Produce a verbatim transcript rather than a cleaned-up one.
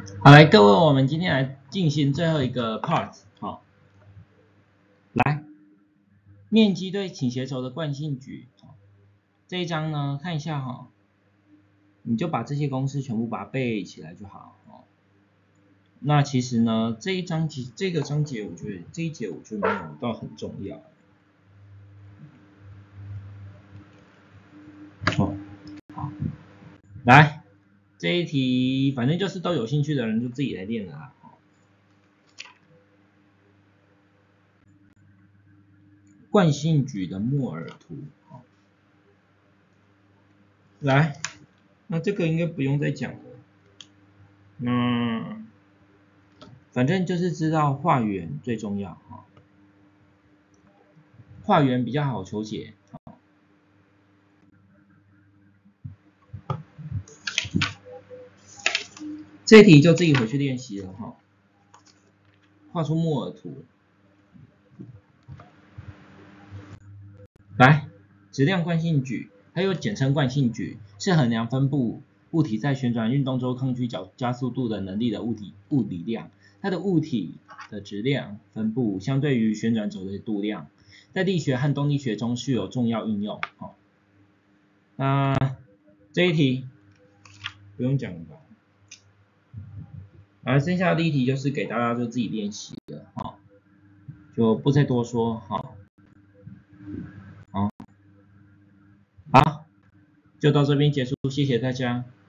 好，来各位，我们今天来进行最后一个 part。好，来，面积对倾斜轴的惯性矩。这一章呢，看一下哈，你就把这些公式全部把它背起来就好。那其实呢，这一章节这个章节，我觉得这一节我觉得没有到很重要。哦，好，来这一题，反正就是都有兴趣的人就自己来练了啦。惯性矩的莫尔图，来，那这个应该不用再讲了。嗯，反正就是知道画圆最重要哈，画圆比较好求解。这一题就自己回去练习了哈，画出莫尔图。来，质量惯性矩，还有简称惯性矩，是衡量分布物体在旋转运动中抗拒角加速度的能力的物体物理量。它的物体的质量分布相对于旋转轴的度量，在力学和动力学中具有重要应用。好，那这一题不用讲了吧？啊，剩下的第一题就是给大家就自己练习了哈，就不再多说哈。好，好，就到这边结束，谢谢大家。